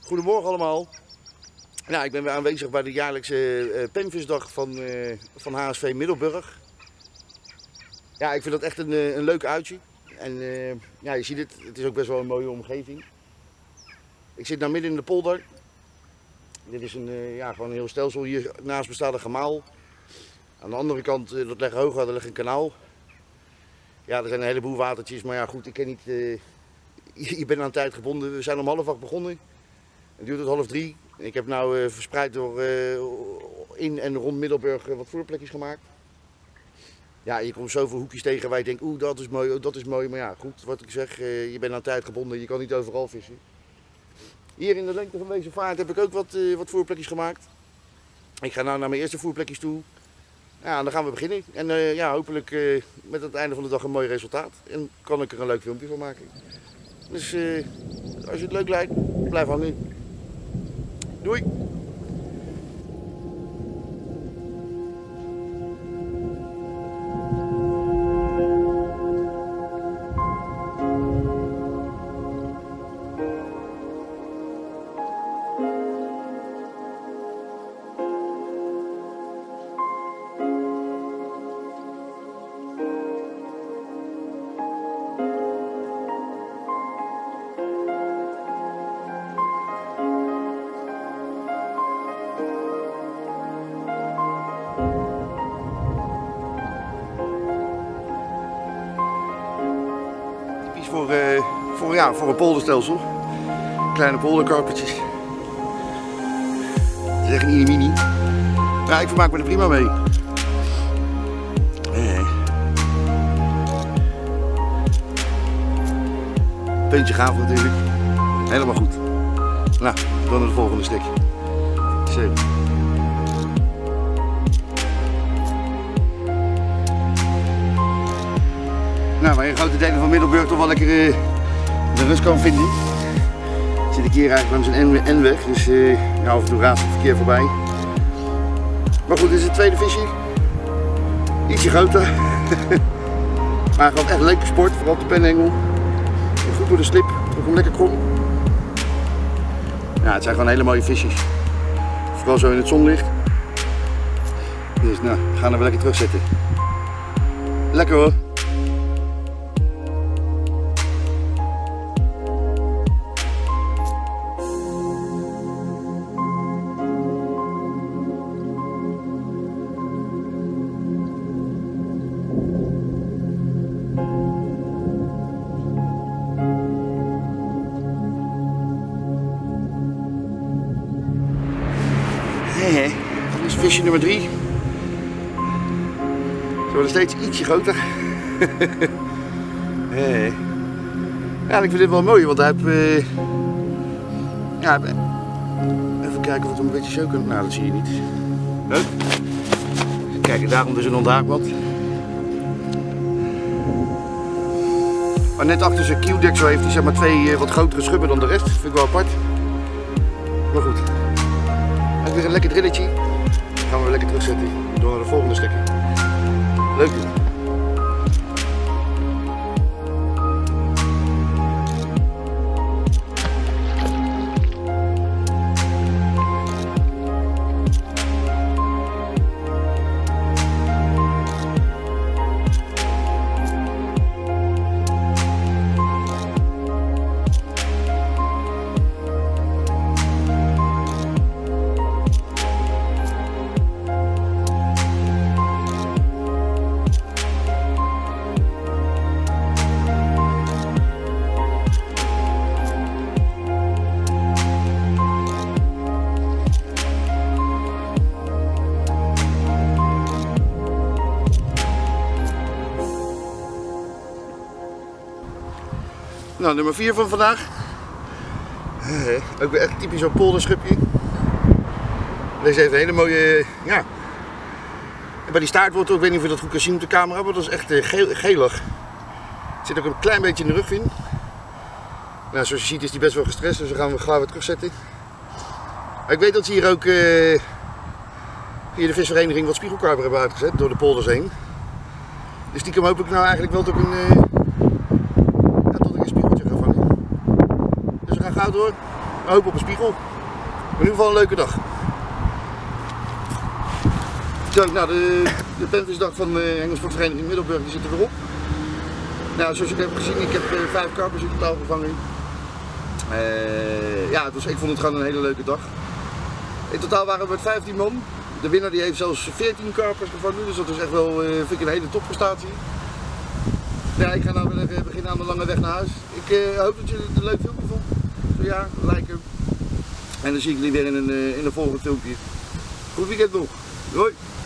Goedemorgen allemaal. Nou, ik ben weer aanwezig bij de jaarlijkse penvisdag van HSV Middelburg. Ja, ik vind dat echt een leuk uitje. En ja, je ziet het is ook best wel een mooie omgeving. Ik zit nou midden in de polder. Dit is gewoon een heel stelsel. Hier naast me staat een gemaal. Aan de andere kant, dat ligt hoger, daar ligt een kanaal. Ja, er zijn een heleboel watertjes, maar ja goed, ik ken niet... je bent aan de tijd gebonden. We zijn om 2:30 begonnen. Het duurt tot 2:30. Ik heb nu verspreid door in en rond Middelburg wat voerplekjes gemaakt. Ja, je komt zoveel hoekjes tegen waar je denkt, oeh, dat is mooi, oh, dat is mooi. Maar ja, goed, wat ik zeg, je bent aan de tijd gebonden, je kan niet overal vissen. Hier in de lengte van deze vaart heb ik ook wat voerplekjes gemaakt. Ik ga nu naar mijn eerste voerplekjes toe. Ja, dan gaan we beginnen. En ja, hopelijk met het einde van de dag een mooi resultaat. En kan ik er een leuk filmpje van maken. Dus als je het leuk lijkt, blijf hangen. Doei! Voor een polderstelsel. Kleine polderkarpertjes. Het is echt een mini. Ja, ik vermaak me er prima mee. Puntje gaaf natuurlijk. Helemaal goed. Nou, dan het volgende stuk. Zo. Nou, waar je grote delen van Middelburg toch wel lekker de rust kan vinden. Zit ik hier eigenlijk langs een N-weg, dus ja, af en toe raast het verkeer voorbij. Maar goed, dit is het tweede visje. Ietsje groter. Maar gewoon echt leuke sport, vooral op de penhengel. Goed door de slip, ook hem lekker krom. Ja, het zijn gewoon hele mooie visjes. Vooral zo in het zonlicht. Dus nou, we gaan er weer lekker terugzetten. Lekker hoor. Dit is visje nummer 3. Ze worden steeds ietsje groter. Ja, ik vind dit wel mooi, want hij heeft... ja, even kijken of het een beetje zo kan. Nou, dat zie je niet. Kijk, daarom dus een onthaakbad. Maar net achter zijn kieldeksel heeft hij zeg maar 2 wat grotere schubben dan de rest. Dat vind ik wel apart. Maar goed. Ook weer een lekker drilletje. Dan gaan we weer lekker terugzetten. Door naar de volgende stukje. Leuk doen. Nou, nummer 4 van vandaag. Ook weer echt typisch zo'n polderschubje. Deze heeft een hele mooie, ja. En bij die staartwortel, ik weet niet of je dat goed kan zien op de camera, maar dat is echt gelig. Het zit ook een klein beetje in de rugvin. Nou, zoals je ziet is die best wel gestrest, dus dan gaan we gauw weer terugzetten. Maar ik weet dat ze hier ook via de visvereniging wat spiegelkarper hebben uitgezet door de polders heen. Dus die hoop ik nou eigenlijk wel tot ik een spiegeltje ga vangen. Dus we gaan gauw door. hoop op een spiegel. In ieder geval een leuke dag. Zo, nou, de penvisdag van de Hengelssportvereniging Middelburg die zit er weer op. Nou, zoals jullie hebben gezien, ik heb 5 karpers in totaal gevangen. Ja, dus ik vond het gewoon een hele leuke dag. In totaal waren we met 15 man. De winnaar die heeft zelfs 14 karpers gevangen, dus dat is echt wel vind ik een hele topprestatie. Ja, ik ga nou weer beginnen aan mijn lange weg naar huis. Ik hoop dat jullie het een leuk filmpje vonden. Zo ja, liken. En dan zie ik jullie weer in een volgend filmpje. Goed weekend nog. Doei!